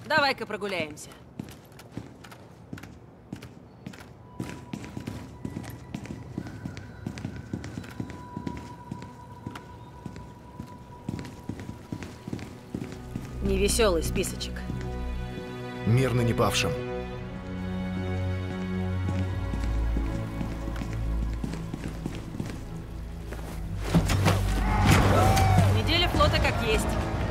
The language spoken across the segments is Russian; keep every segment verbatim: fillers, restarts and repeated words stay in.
Давай-ка прогуляемся. Невеселый списочек. Мирно не павшим. Неделя флота как есть.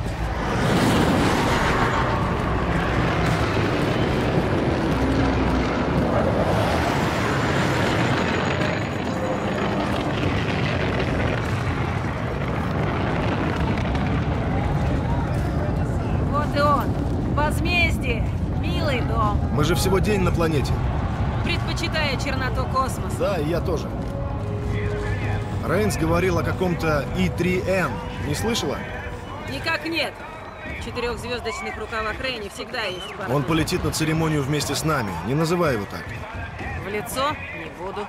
Вот и он. Возмездие. Милый дом. Мы же всего день на планете. Предпочитаю черноту космоса. Да, и я тоже. Рейнс говорил о каком-то И три Эн. Не слышала? Никак нет. В четырехзвездочных рукавах Рейни всегда есть пара. Он полетит на церемонию вместе с нами. Не называй его так. В лицо не буду.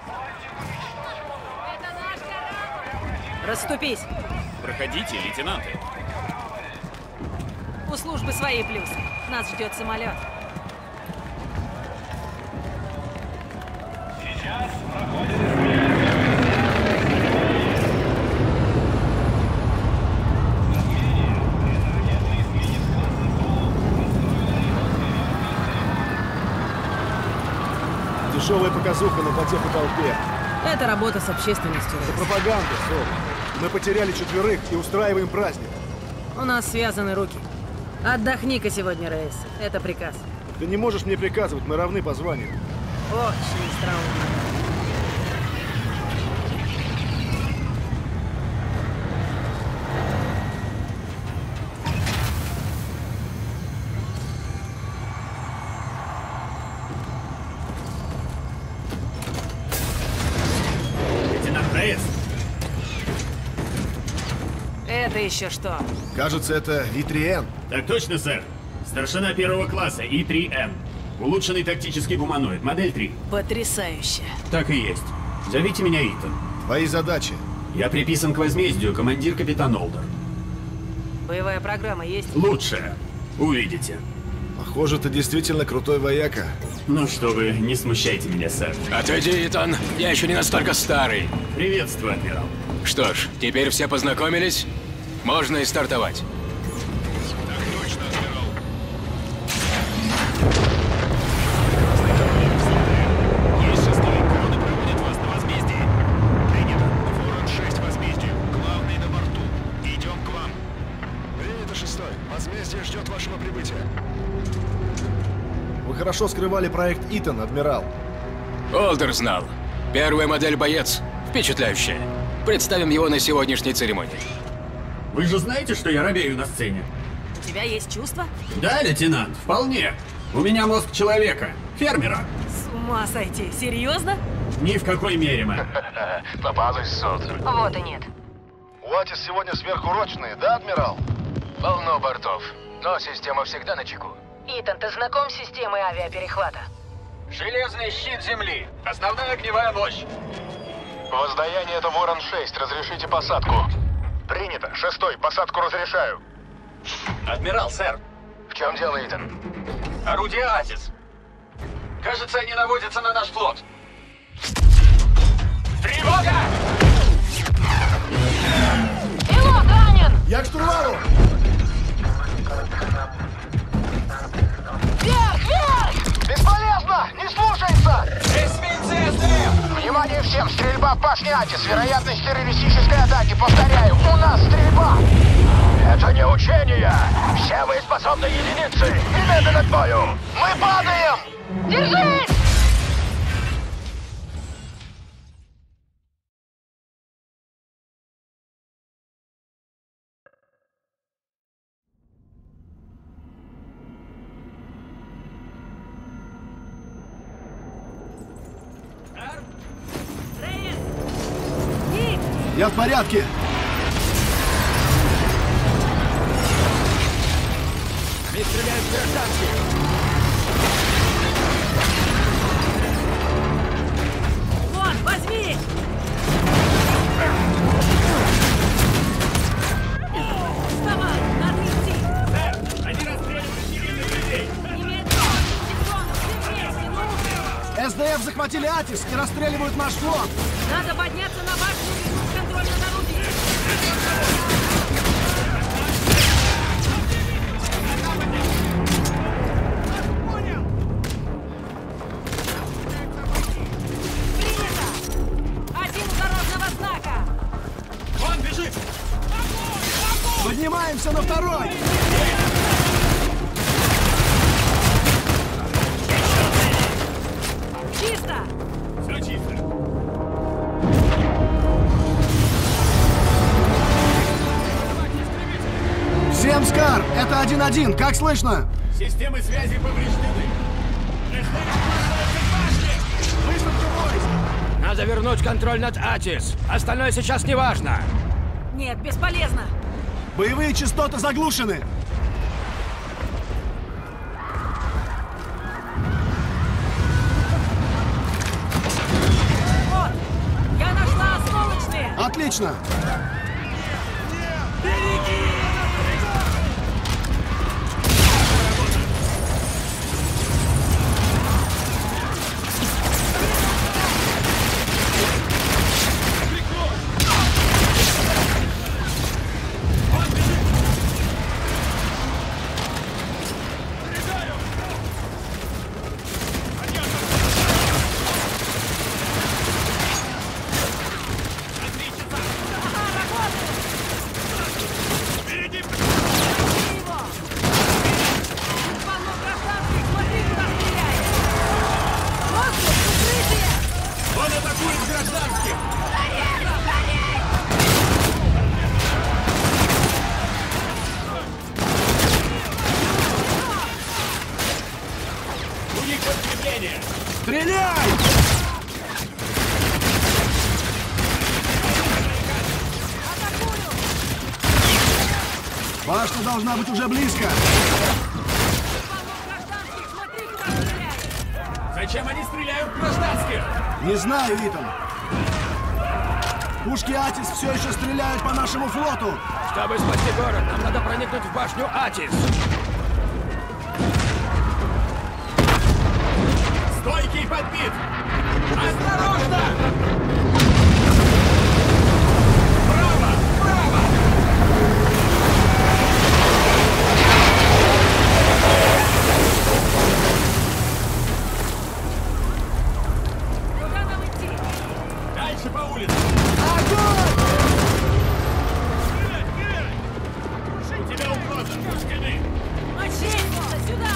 Расступись. Проходите, лейтенанты. У службы свои плюсы. Нас ждет самолет. Сейчас проходит. Дешевая показуха на потеху толпе. Это работа с общественностью. Это пропаганда, Сол. Мы потеряли четверых и устраиваем праздник. У нас связаны руки. Отдохни-ка сегодня, Рейс. Это приказ. Ты не можешь мне приказывать, мы равны по званию. Очень остроумно. Лейтенант Рейс. Это еще что? Кажется, это И три Эн. Так точно, сэр. Старшина первого класса И три Эн. Улучшенный тактический гуманоид, модель три. Потрясающе. Так и есть. Зовите меня Итан. Твои задачи. Я приписан к возмездию, командир капитан Олдер. Боевая программа есть? Лучшая. Увидите. Похоже, ты действительно крутой вояка. Ну что вы, не смущайте меня, сэр. Отойди, Итан. Я еще не настолько старый. Приветствую, адмирал. Что ж, теперь все познакомились? Можно и стартовать. Есть шестой. Кроны проводят вас на возмездие. Принято. Ворон шесть возмездию. Главный на борту. Идем к вам. Принято, шестой. Возмездие ждет вашего прибытия. Вы хорошо скрывали проект Итан, адмирал. Олдер знал. Первая модель боец. Впечатляющая. Представим его на сегодняшней церемонии. Вы же знаете, что я робею на сцене? У тебя есть чувства? Да, лейтенант, вполне. У меня мозг человека, фермера. С ума сойти. Серьезно? Ни в какой мере, мэм. Попалась солнце. Вот и нет. Уатис сегодня сверхурочные, да, адмирал? Полно бортов. Но система всегда на чеку. Итан, ты знаком с системой авиаперехвата? Железный щит земли. Основная огневая мощь. Воздаяние это Ворон шесть, разрешите посадку. Принято. Шестой, посадку разрешаю. Адмирал, сэр. В чем дело, Итан? Орудие Атис. Кажется, они наводятся на наш флот. Тревога! Пилот ранен! Я к штурвалу! Вверх, вверх! Бесполезно! Не слушается! Эсминцы СДФ! Внимание всем! Стрельба в башне Атис! Вероятность террористической атаки! Повторяю, у нас стрельба! Это не учение! Все боеспособные единицы! Немедленно к бою! Мы падаем! Держись! Рейс! Ник! Я в порядке! Они стреляют в гражданских! Вон, возьми! Вставай, надо идти! Сэр, они расстреливают невинных людей. захватили Атис и расстреливают наш флот. Надо подняться на башню и вернуть контроль над орудием. Поднимаемся на второй! Чисто! Все чисто. Всем Скар! Это один один, как слышно? Системы связи повреждены. Надо вернуть контроль над Атис. Остальное сейчас не важно. Нет, бесполезно. Боевые частоты заглушены. Вот! Я нашла осколочные! Отлично! Стреляй! Башня должна быть уже близко. Зачем они стреляют в гражданских? Не знаю, Итан. Пушки Атис все еще стреляют по нашему флоту. Чтобы спасти город, нам надо проникнуть в башню Атис. Стойкий подбит! Осторожно! Право! Право! Куда нам идти? Дальше по улице! У тебя угроза! У стены! Мочить! Сюда!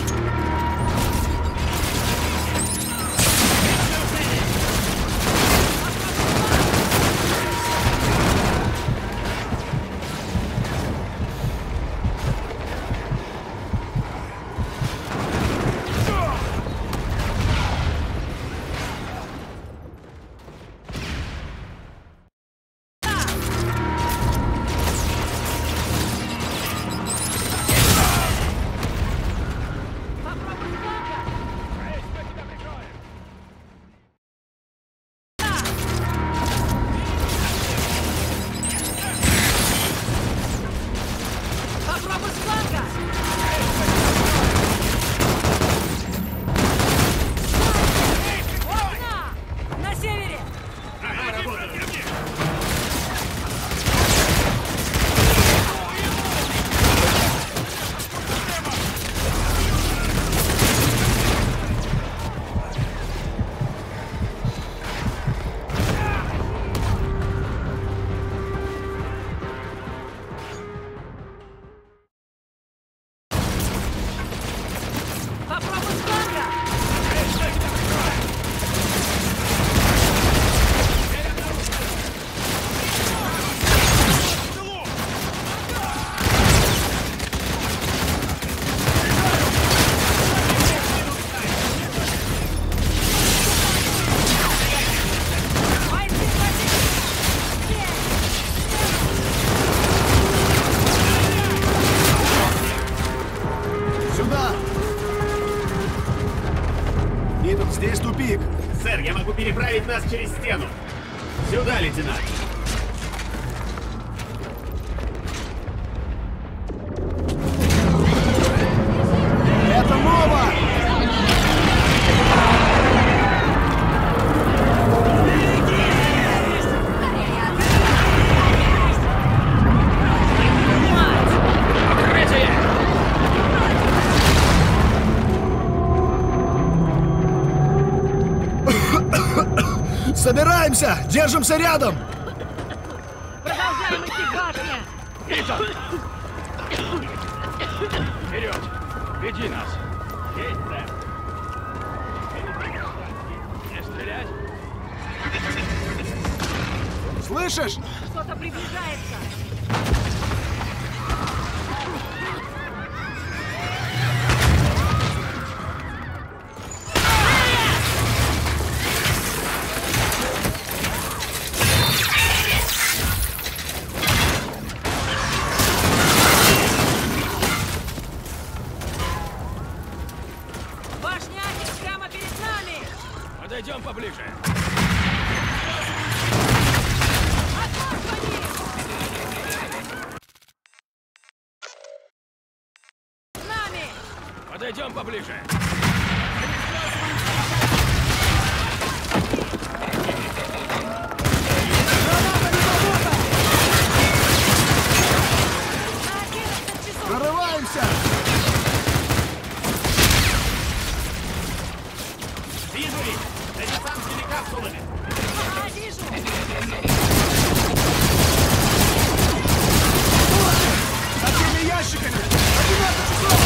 Здесь тупик. Сэр, я могу переправить нас через стену. Сюда, лейтенант. Это Нова! Держимся! Держимся рядом! Продолжаем идти к башне! Итан! Вперед! Веди нас! Есть, сэр. Не стрелять! Слышишь? Что-то приближается! Башня Атис прямо перед нами! Подойдем поближе! Подойдем поближе. Прорываемся! Вижу их! За десантными капсулами! Ага, вижу! За теми ящиками! одиннадцать часов!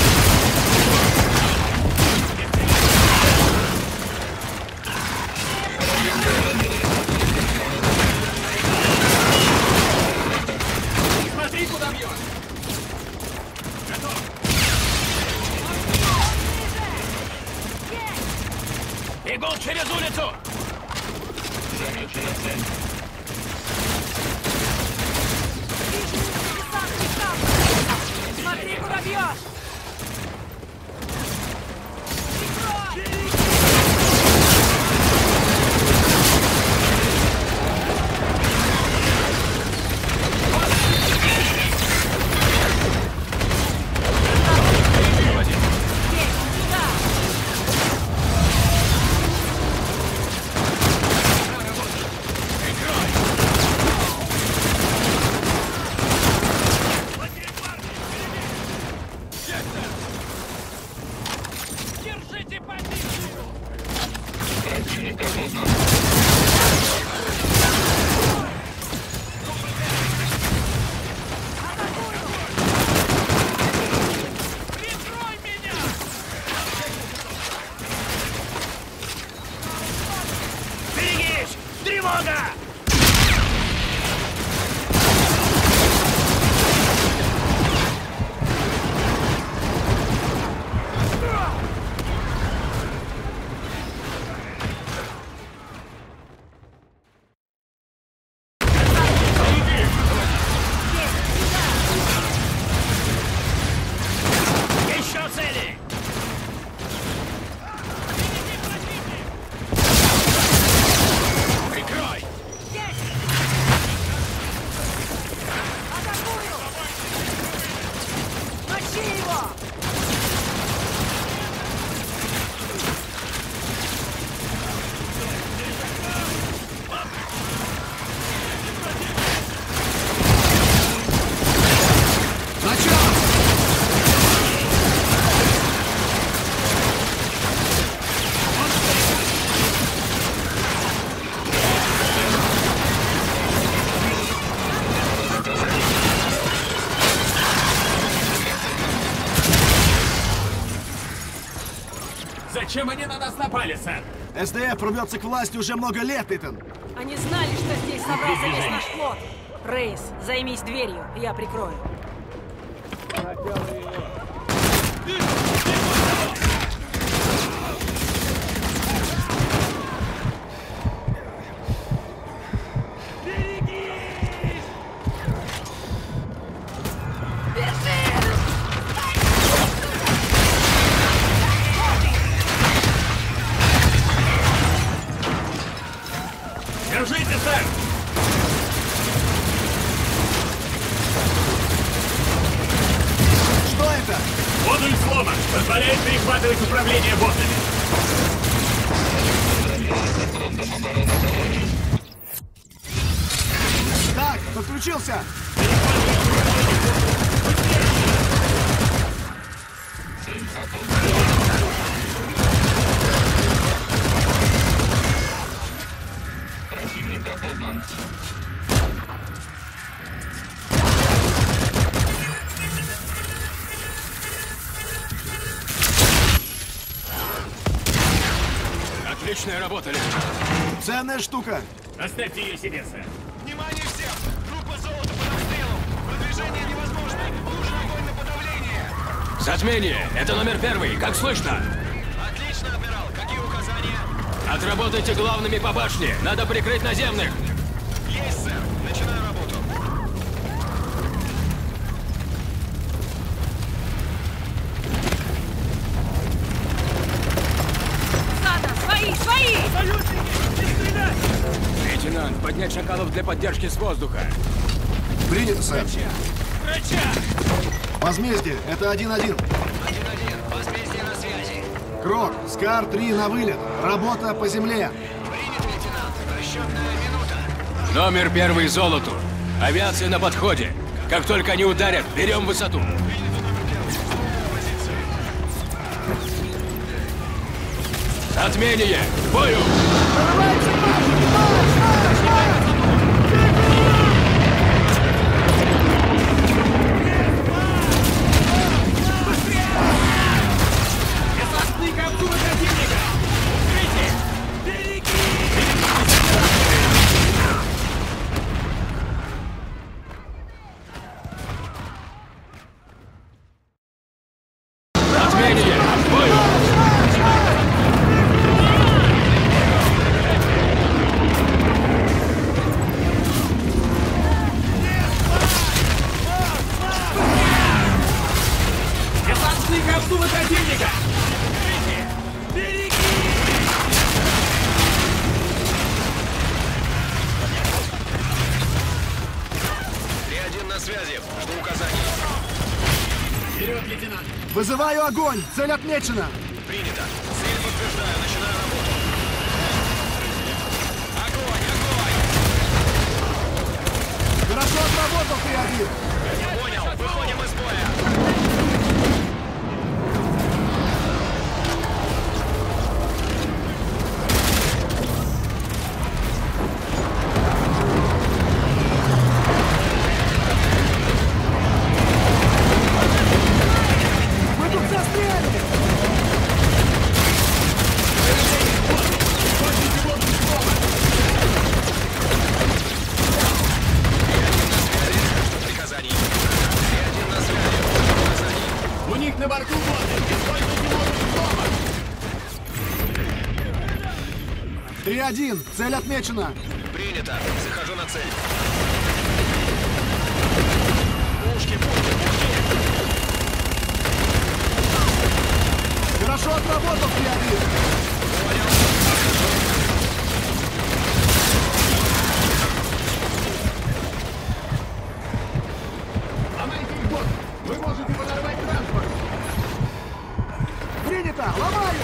Смотри, куда бьет! Готов! Бегут через улицу! Смотри, куда бьешь! Держите позицию! Прикрой меня! Берегись! Тревога! Еще цели! Прикрой! Атакую! Мочи его! Начало! Зачем они на нас напали, сэр? СДФ рвется к власти уже много лет, Итан. Они знали, что здесь собрался весь наш флот. Рейс, займись дверью, я прикрою. Держите, сэр! Что это? Модуль слома позволяет перехватывать управление ботами. Так, подключился! Отличная работа, лейтенант. Ценная штука. Оставьте ее себе, сэр. Внимание всем! Группа золота под обстрелом! Продвижение невозможно! Нужен огонь на подавление! Затмение! Это номер первый, как слышно? Отлично, адмирал! Какие указания? Отработайте главными по башне. Надо прикрыть наземных. Есть, сэр! Начинаю работу! Сада, свои, свои! Лейтенант, поднять шакалов для поддержки с воздуха. Принято, сэр. Возмездие, это один-один. один-один, возмездие на связи. Крок, Скар три на вылет. Работа по земле. Принято, лейтенант. Расчетная минута. Номер первый золоту. Авиация на подходе. Как только они ударят, берем высоту. Затмение! К бою! Затмение! К бою! три-один на связи. Жду указаний. Вперед, лейтенант! Вызываю огонь. Цель отмечена. Принято. Цель подтверждаю. Начинаю работу. Огонь, огонь! Хорошо отработал, три-один. Понял. Выходим из боя. Мы тут застряли. Приказаний. три-один на связи. Жду указаний. У них на борту воды! Используйте воду дома! три-один. Цель отмечена. Принято. Захожу на цель. Пушки, пушки, пушки. Хорошо отработал, три-один. Ломайте их бот! Вы можете подорвать транспорт! Принято. Ломаю.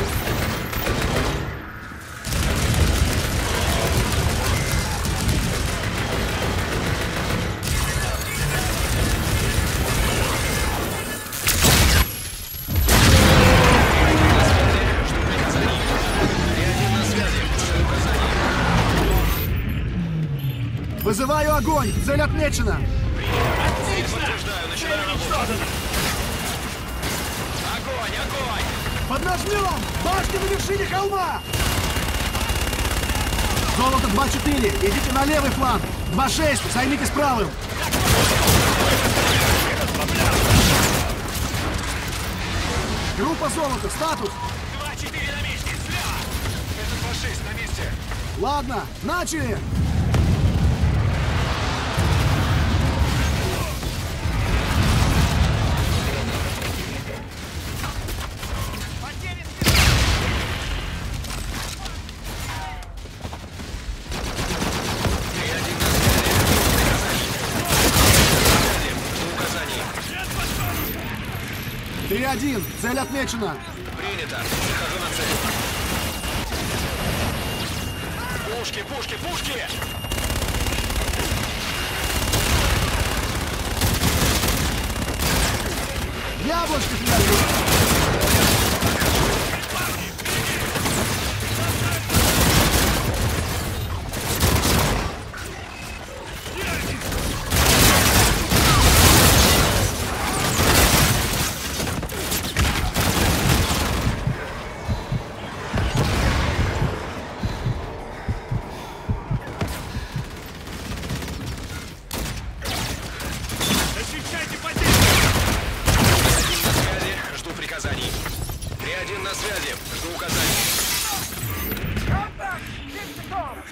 три-один на связи. Жду указаний. Вызываю огонь. Цель отмечена. Цель подтверждаю. Начинаю работу. Огонь, огонь! Поднажмем. Башни на вершине холма. Золото два-четыре. Идите на левый фланг. два-шесть. Займитесь правым. Группа золота. Статус. два-четыре на месте. Слева! Это два-шесть на месте. Ладно. Начали. три-один на связи. Жду указаний. три-один. Цель отмечена. Принято. Захожу на цель. Пушки, пушки, пушки! Яблочко, три-один.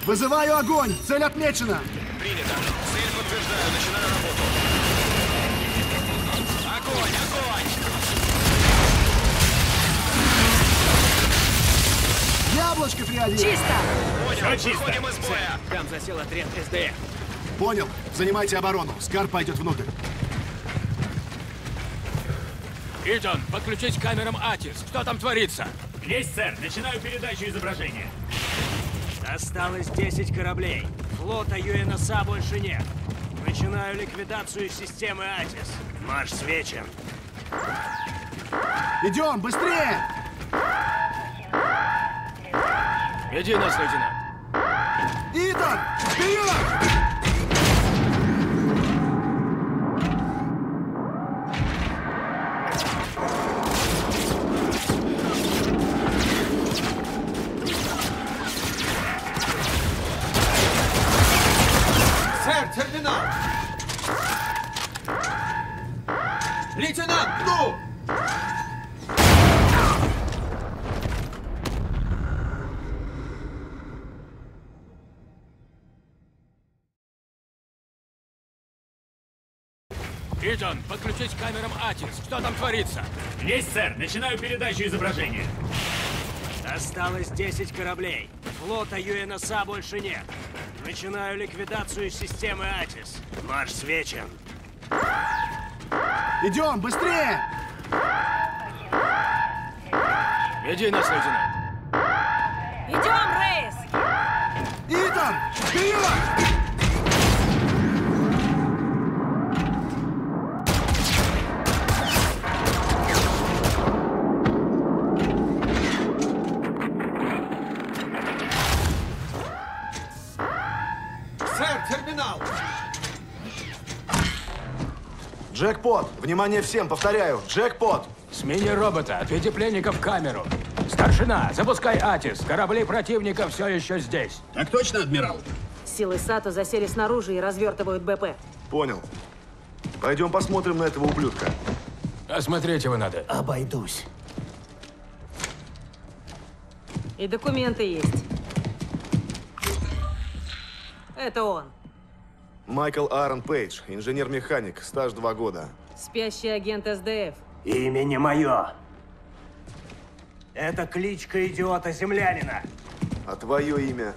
Вызываю огонь! Цель отмечена! Принято. Цель подтверждаю. Начинаю работу. Огонь, огонь! Яблочко приоди! Чисто! Понял, Все чисто. выходим из боя. Там засел отряд эс дэ эф. Понял. Занимайте оборону. Скар пойдет внутрь. Итан, подключись к камерам Атис. Что там творится? Есть, сэр. Начинаю передачу изображения. Осталось десять кораблей. Флота ю эн эс а больше нет. Начинаю ликвидацию системы Атис. Марш свечен. Идем, быстрее! Веди нас, лейтенант. Итан, вперед! Сэр, терминал! Лейтенант, ну! Итан, подключись к камерам Атис. Что там творится? Есть, сэр. Начинаю передачу изображения. Осталось десять кораблей. Флота ю эн эс а больше нет. Начинаю ликвидацию системы Атис. Марш свечен. Идем, быстрее! Веди нас, лейтенант. Идем, Рейс! Итан, вперед! Сэр, терминал! Джекпот! Внимание всем, повторяю, джекпот! Смени робота, отведи пленников в камеру. Старшина, запускай Атис. Корабли противника все еще здесь. Так точно, адмирал? Силы САТО засели снаружи и развертывают бэ пэ. Понял. Пойдем посмотрим на этого ублюдка. Осмотреть его надо. Обойдусь. И документы есть. Это он. Майкл Аарон Пейдж, инженер-механик, стаж два года. Спящий агент эс дэ эф. Имя не мое. Это кличка идиота-землянина. А твое имя?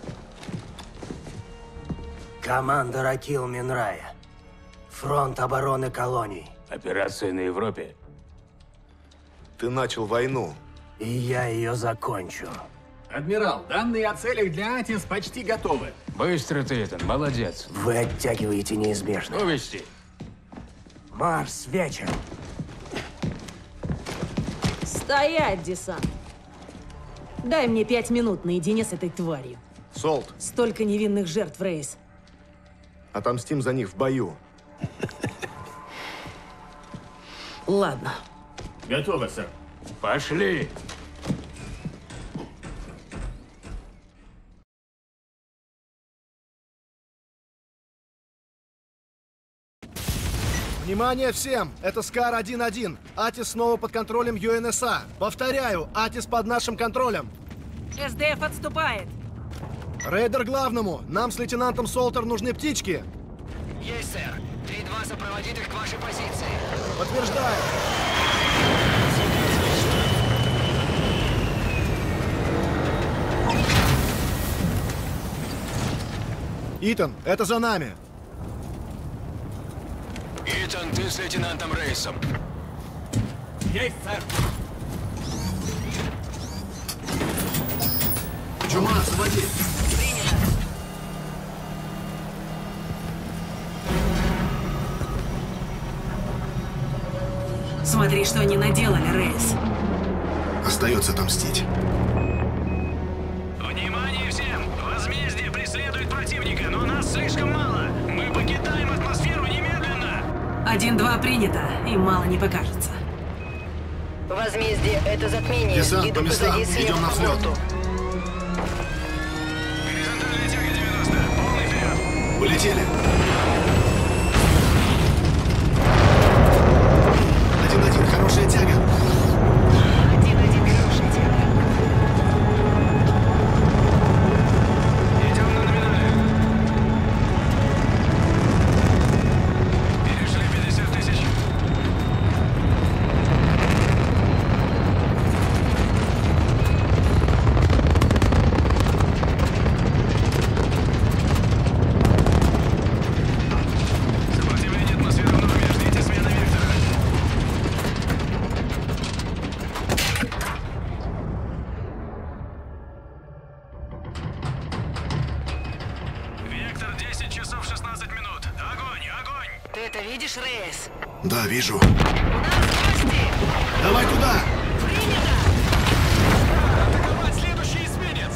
Командор Акил Минрая. Фронт обороны колоний. Операция на Европе. Ты начал войну. И я ее закончу. Адмирал, данные о целях для Атис почти готовы. Быстро ты, Итан, молодец. Вы оттягиваете неизбежно. Увести. Марс вечер. Стоять, десант! Дай мне пять минут наедине с этой тварью. Солт, Столько невинных жертв, Рейс. отомстим за них в бою. Ладно. Готово, сэр. Пошли. Внимание всем! Это Скар один один. Атис снова под контролем ю эн эс а. Повторяю, Атис под нашим контролем. эс дэ эф отступает. Рейдер главному. Нам с лейтенантом Солтер нужны птички. Есть, сэр. три два сопроводит их к вашей позиции. Подтверждаю. Итан, это за нами. Итан, ты с лейтенантом Рейсом. Есть, сэр. Чума, освободи. Смотри, что они наделали, Рейс. Остается отомстить. Внимание всем! Возмездие преследует противника, но нас слишком мало. Мы покидаем атмосферу немедленно. Один-два принято, им мало не покажется. Возмездие — это затмение. Десант, Иду по местам. позади слева Идем на по взлет. борту. Горизонтальная тяга девяносто. Полный вперед. Полетели. Один-один, хорошая тяга. Один-один, хорошая тяга. Идем на номинал. Ты это видишь, Рейс? Да, вижу. У нас гости! Давай туда! Принято! Атаковать следующий эсминец!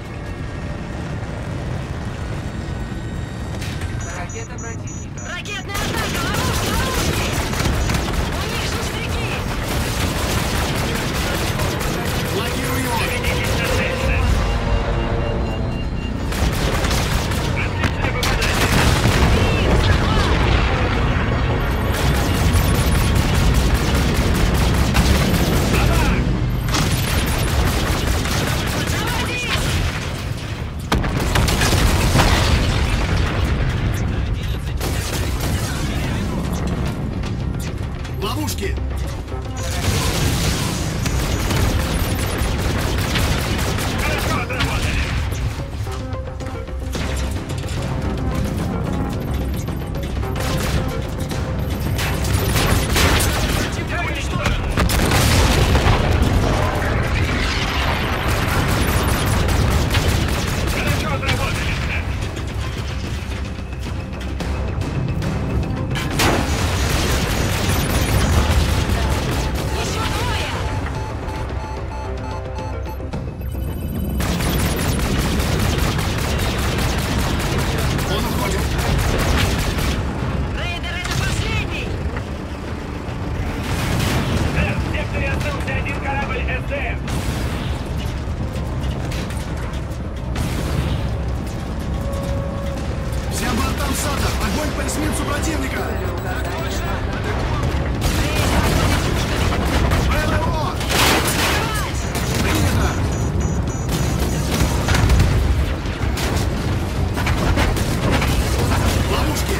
Ракета противника. Ракетная атака! Ловушки! Ловушки! У них шустряки! Блокирую его! Ловушки! Он уходит! Рейдер, это последний! В секторе остался один корабль эс дэ эф. Всем бортам САДа! Огонь по эсминцу противника! ПВО! Принято! Ловушки!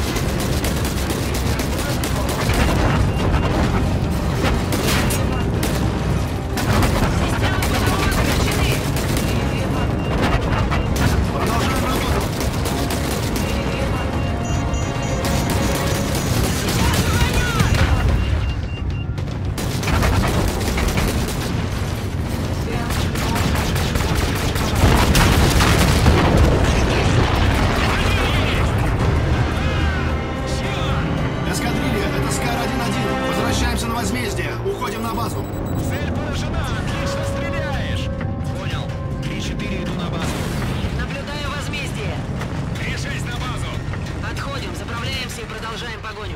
Системы ПВО отключены! Продолжаем работу! Эскадрилья, это Скар один один. Возвращаемся на возмездие. Уходим на базу. Цель поражена! Отлично стреляешь! Понял. три четыре иду на базу. Наблюдаю возмездие! три шесть на базу! Отходим, заправляемся и продолжаем погоню.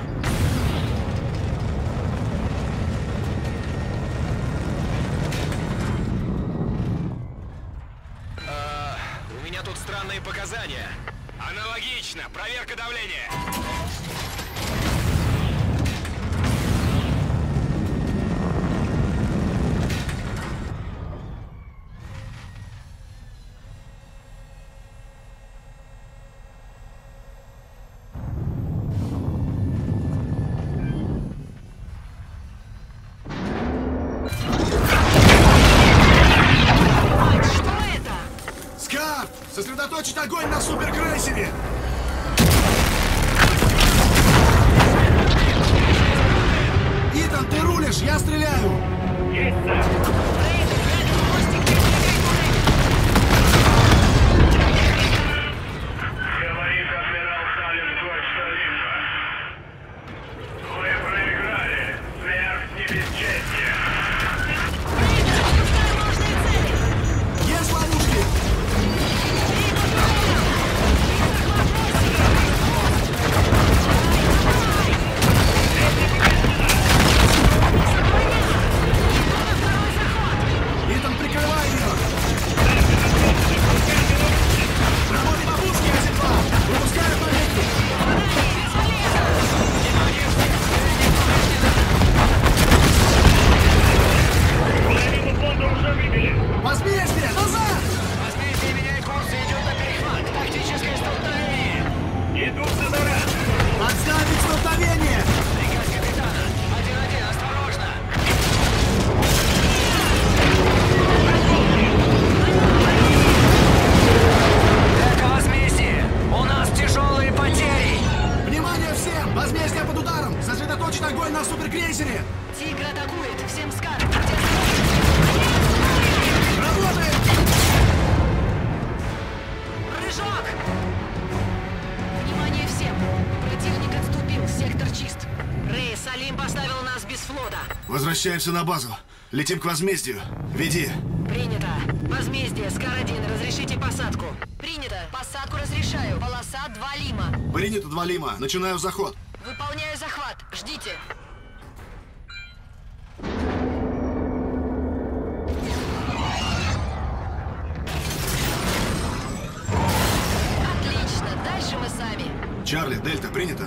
А, у меня тут странные показания. Аналогично. Проверка давления. Мать, что это? Скар! Сосредоточить огонь на суперкрейсере! Итан, ты рулишь, я стреляю! Есть, сэр. Рейдер, я иду в гости к технике. Говорит адмирал Салем точно либо. Вы проиграли. Смерть не бесчестие. Рейдер, запускаю ложные цели! Есть ловушки! Итан, прикрывай ее! Работай ловушки, один-два! Выпускаю помехи! Половину флота уже выбили. Возмездие! Назад! Возмездие меняет курс и идет на перехват. Тактическое столкновение. Идут на таран. Отставить столкновение! Приказ капитана. Один-один, осторожно. Это возмездие. У нас тяжелые потери. Внимание всем! Возмездие под ударом! Сосредоточить огонь на суперкрейсере! Тигр атакует. Всем скар. Работаем! Прыжок! Внимание всем! Противник отступил. Сектор Возвращаемся на базу. Летим к возмездию. Веди. Принято. Возмездие, Скар один, разрешите посадку. Принято. Посадку разрешаю. Полоса два Лима. Принято, два Лима. Начинаю заход. Выполняю захват. Ждите. Отлично. Дальше мы сами. Чарли, Дельта, принято.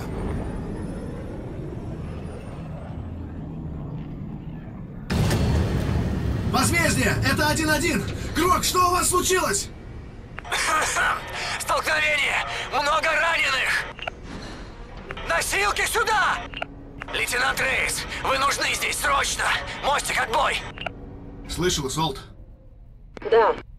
Возмездие! Это один-один! Крок, что у вас случилось? Столкновение! Много раненых! Носилки сюда! Лейтенант Рейс, вы нужны здесь срочно! Мостик, отбой! Слышал, Солт? Да.